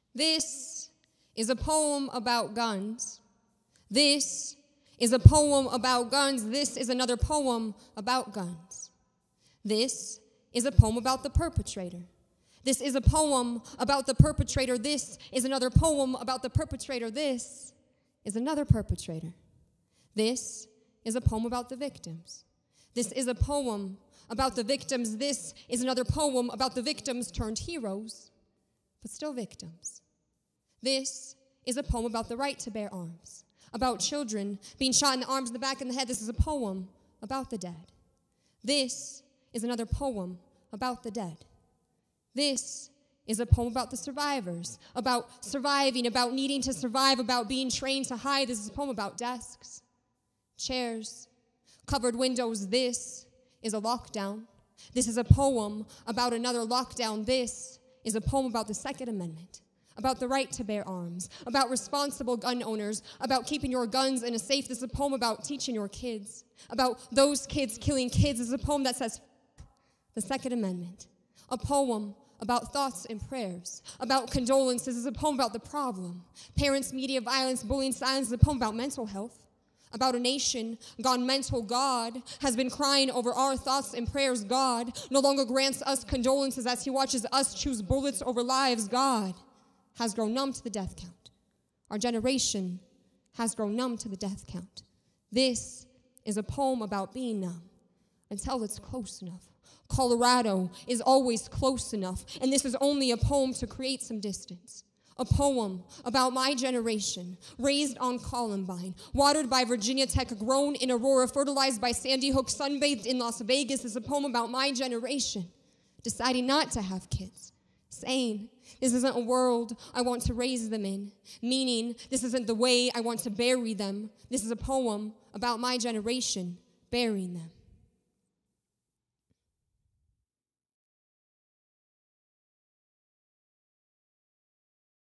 This is a poem about guns. This is a poem about guns. This is another poem about guns. This is a poem about the perpetrator. This is a poem about the perpetrator. This is another poem about the perpetrator. This is another perpetrator. This is a poem about the victims. This is a poem about the victims. This is another poem about the victims turned heroes, but still victims. This is a poem about the right to bear arms, about children being shot in the arms, in the back, and the head. This is a poem about the dead. This is another poem about the dead. This is a poem about the survivors, about surviving, about needing to survive, about being trained to hide. This is a poem about desks, chairs, covered windows. This is a lockdown. This is a poem about another lockdown. This is a poem about the Second Amendment, about the right to bear arms, about responsible gun owners, about keeping your guns in a safe. This is a poem about teaching your kids, about those kids killing kids. This is a poem that says the Second Amendment, a poem about thoughts and prayers, about condolences. This is a poem about the problem. Parents, media, violence, bullying, silence. This is a poem about mental health, about a nation gone mental. God has been crying over our thoughts and prayers. God no longer grants us condolences as he watches us choose bullets over lives. God has grown numb to the death count. Our generation has grown numb to the death count. This is a poem about being numb until it's close enough. Colorado is always close enough, and this is only a poem to create some distance. A poem about my generation, raised on Columbine, watered by Virginia Tech, grown in Aurora, fertilized by Sandy Hook, sunbathed in Las Vegas. Is a poem about my generation, deciding not to have kids, saying this isn't a world I want to raise them in, meaning this isn't the way I want to bury them. This is a poem about my generation burying them.